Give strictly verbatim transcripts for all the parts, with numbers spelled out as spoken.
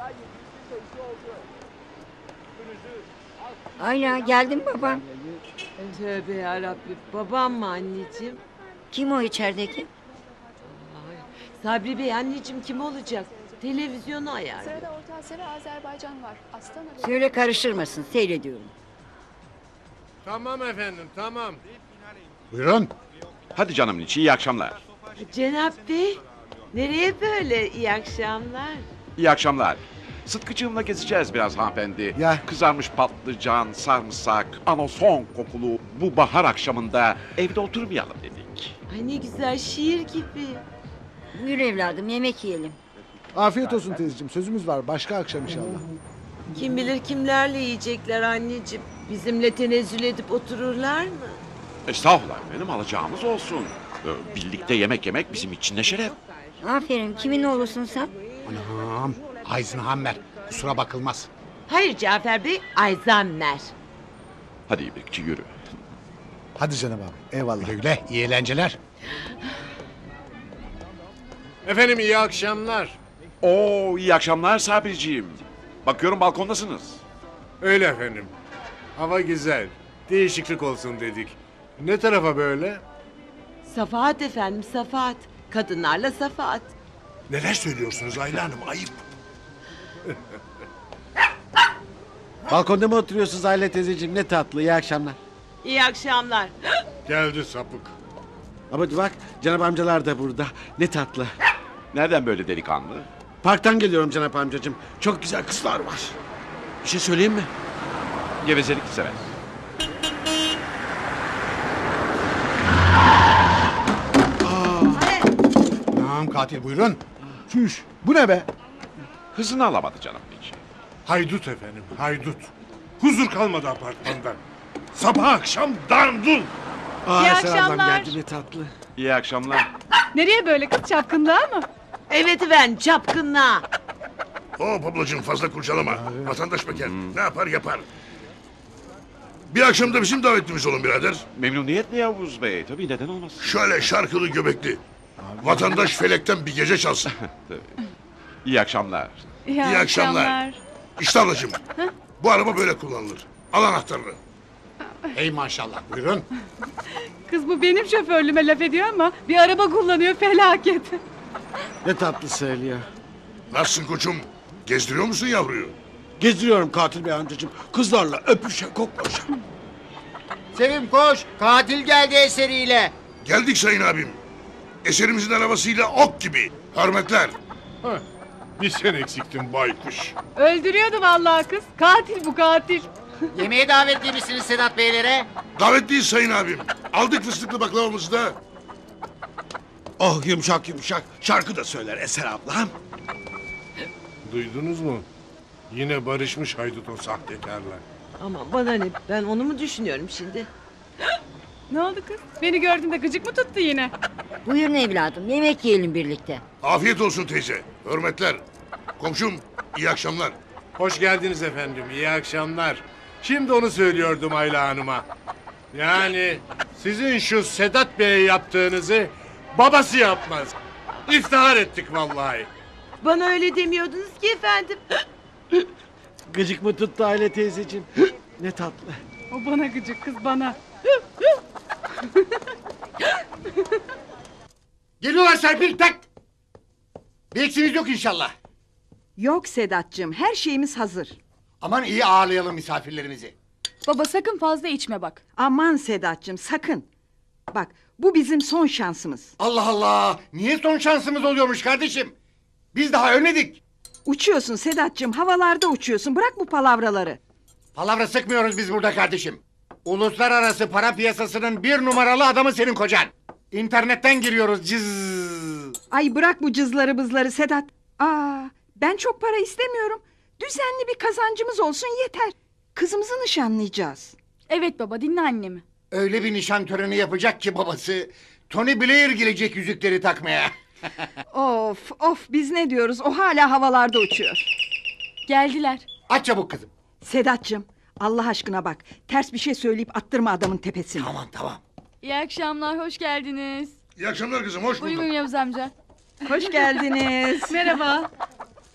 Ayla geldin babam. Tövbe yarabbim. Babam mı anneciğim? Kim o içerideki? Ay, Sabri Bey anneciğim kim olacak? Televizyonu ayarlıyor. Sırada Orta Asya ve Azerbaycan var. Astana ve... Söyle karıştırmasın, seyrediyorum. Tamam efendim, tamam. Buyurun. Hadi canımın içi, iyi akşamlar. Cenap Bey, nereye böyle? İyi akşamlar. İyi akşamlar. Sıtkıcığımla gezeceğiz biraz hanımefendi. Ya. Kızarmış patlıcan, sarımsak, anason kokulu bu bahar akşamında evde oturmayalım dedik. Ay ne güzel şiir gibi. Buyur evladım, yemek yiyelim. Afiyet olsun teyzeciğim. Sözümüz var. Başka akşam inşallah. Kim bilir kimlerle yiyecekler anneciğim. Bizimle tenezzül edip otururlar mı? Estağfurullah efendim, alacağımız olsun. Ee, Birlikte yemek yemek bizim için ne şeref. Aferin, kimin oğlusun sen? Anam. Eisenhammer. Kusura bakılmaz. Hayır Cafer Bey, Ayzammer. Hadi İbrikçi yürü. Hadi canım abi. Eyvallah. Güle güle. İyi eğlenceler. Efendim iyi akşamlar. Oo, iyi akşamlar Sabriciğim. Bakıyorum balkondasınız. Öyle efendim. Hava güzel. Değişiklik olsun dedik. Ne tarafa böyle? Safahat efendim, safahat. Kadınlarla safahat. Neler söylüyorsunuz Ayla Hanım? Ayıp. Balkonda mı oturuyorsunuz Aile teyzeciğim? Ne tatlı. İyi akşamlar. İyi akşamlar. Geldi sapık. Ama bak Cenap amcalar da burada. Ne tatlı. Nereden böyle delikanlı? Parktan geliyorum Cenap amcacığım. Çok güzel kızlar var. Bir şey söyleyeyim mi? Gevezelik sever. Tamam katil buyurun. Çüş. Bu ne be? Hızını alamadı canım içi. Haydut efendim haydut. Huzur kalmadı apartmanda. Sabah akşam dandun. Aa, İyi Esra ablam akşamlar. geldi ne tatlı. İyi akşamlar. Nereye böyle kız, çapkınlığa mı? Evet efendim, çapkınlığa. Hop ablacığım fazla kurcalama. Vatandaş bekar. Ne yapar yapar. Bir akşam da bizim davetlimiz olun birader. Memnuniyetle Yavuz Bey. Tabii neden olmasın? Şöyle şarkılı göbekli. Vatandaş felekten bir gece çalsın. İyi akşamlar. İyi, İyi akşamlar. İşte ablacığım. Bu araba böyle kullanılır. Al anahtarını. Hey maşallah buyurun. Kız bu benim şoförlüğüme laf ediyor ama bir araba kullanıyor, felaket. Ne tatlı söylüyor. Nasılsın koçum? Gezdiriyor musun yavruyu? Gezdiriyorum katil bey amcacığım. Kızlarla öpüşe koklaşa. Sevim koş. Katil geldi eseriyle. Geldik sayın abim. Eserimizin arabasıyla ok gibi. Hürmetler. Bir sen eksiktin baykuş. Öldürüyordu vallahi kız. Katil bu, katil. Yemeğe davetli misiniz Sedat Beylere? Davetliyiz sayın abim. Aldık fıstıklı baklavamızı da. Oh yumuşak yumuşak. Şarkı da söyler Eser ablam. Duydunuz mu? Yine barışmış haydut o sahtekarla. Ama bana ne, ben onu mu düşünüyorum şimdi? Ne oldu kız? Beni gördüğünde gıcık mı tuttu yine? Buyurun evladım, yemek yiyelim birlikte. Afiyet olsun teyze. Hürmetler. Komşum iyi akşamlar. Hoş geldiniz efendim, iyi akşamlar. Şimdi onu söylüyordum Ayla Hanım'a. Yani sizin şu Sedat Bey'e yaptığınızı babası yapmaz. İftihar ettik vallahi. Bana öyle demiyordunuz ki efendim. Gıcık mı tuttu Aile teyzeciğim? Ne tatlı. O bana gıcık, kız bana. Geliyorlar Serpil tak. Bir eksiğiniz yok inşallah. Yok Sedat'cığım, her şeyimiz hazır. Aman iyi ağırlayalım misafirlerimizi. Baba sakın fazla içme bak. Aman Sedat'cığım sakın. Bak bu bizim son şansımız. Allah Allah. Niye son şansımız oluyormuş kardeşim? Biz daha ölmedik. Uçuyorsun Sedat'cığım, havalarda uçuyorsun. Bırak bu palavraları. Palavra sıkmıyoruz biz burada kardeşim. Uluslararası para piyasasının bir numaralı adamı senin kocan. İnternetten giriyoruz cız. Ay bırak bu cızları bızları Sedat. Aa, ben çok para istemiyorum. Düzenli bir kazancımız olsun yeter. Kızımızı nişanlayacağız. Evet baba, dinle annemi. Öyle bir nişan töreni yapacak ki babası. Tony Blair gelecek yüzükleri takmaya. Of of, biz ne diyoruz, o hala havalarda uçuyor. Geldiler. Aç çabuk kızım. Sedat'cığım Allah aşkına bak, ters bir şey söyleyip attırma adamın tepesine. Tamam tamam. İyi akşamlar, hoş geldiniz. İyi akşamlar kızım hoş bulduk. Buyurun Yavuz amca. Hoş geldiniz. Merhaba.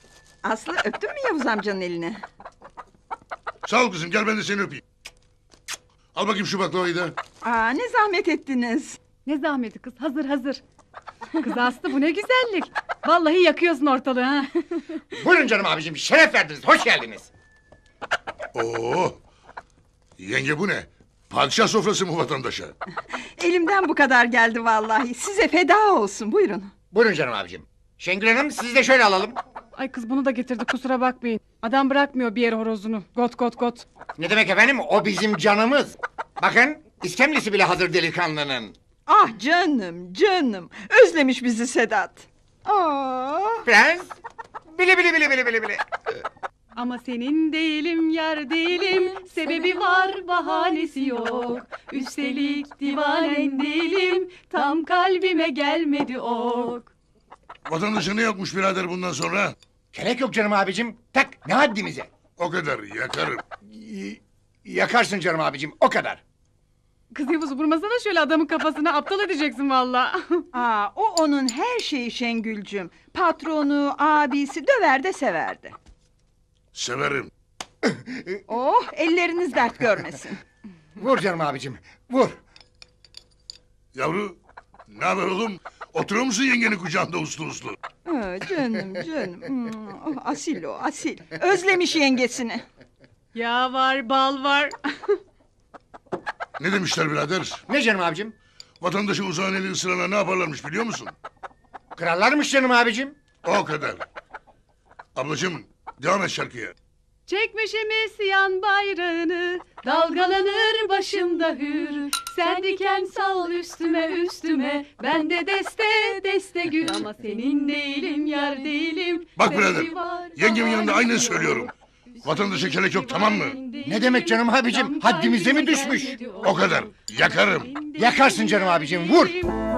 Aslı öptün mü Yavuz amcanın elini? Sağ ol kızım, gel ben de seni öpeyim. Al bakayım şu baklavayı da. Aa, ne zahmet ettiniz. Ne zahmeti kız, hazır hazır. Kız Aslı bu ne güzellik. Vallahi yakıyorsun ortalığı ha. Buyurun canım abicim, şeref verdiniz, hoş geldiniz. Oo. Yenge bu ne? Padişah sofrası mı vatandaşa? Elimden bu kadar geldi vallahi. Size feda olsun, buyurun. Buyurun canım abicim. Şengül Hanım, sizi de şöyle alalım. Ay kız bunu da getirdi, kusura bakmayın. Adam bırakmıyor bir yer horozunu. Got got got. Ne demek efendim, o bizim canımız. Bakın, iskemlesi bile hazır delikanlının. Ah canım, canım. Özlemiş bizi Sedat. Aa. Prens, bile bile bile bile bile bile. Ama senin değilim, yar değilim. Sebebi var, bahanesi yok. Üstelik divanen değilim. Tam kalbime gelmedi ok. Vatandaşa ne yokmuş birader bundan sonra? Gerek yok canım abicim, tak ne haddimize. O kadar yakarım. Y- yakarsın canım abicim, o kadar. Kız Yavuz vurmasana şöyle adamın kafasına, aptal edeceksin valla. Aa, o onun her şeyi Şengülcüm. Patronu, abisi döver de severdi. Severim. Oh, elleriniz dert görmesin. Vur canım abicim, vur. Yavru, ne haber oğlum? Oturuyor musun yengenin kucağında uslu uslu? Aa, canım canım. Hmm, oh, asil o asil. Özlemiş yengesini. Ya var, bal var. Ne demişler birader? Ne canım abicim? Vatandaşı uzağın eli ısırana ne yaparlarmış biliyor musun? Krallarmış canım abicim. O kadar. Ablacığım, devam et şarkıya. Çekmeşemiz yan bayrağını, dalgalanır başımda hür. Sen diken sal üstüme üstüme, ben de deste deste gül. Ama senin değilim, yar değilim. Bak birader, sebebi var, yengemin yanında aynen bahanesi söylüyorum. yok. Vatandaşa kelek yok, tamam mı? Ne demek canım abicim, haddimize mi düşmüş? O kadar, yakarım. Yakarsın canım abicim, vur.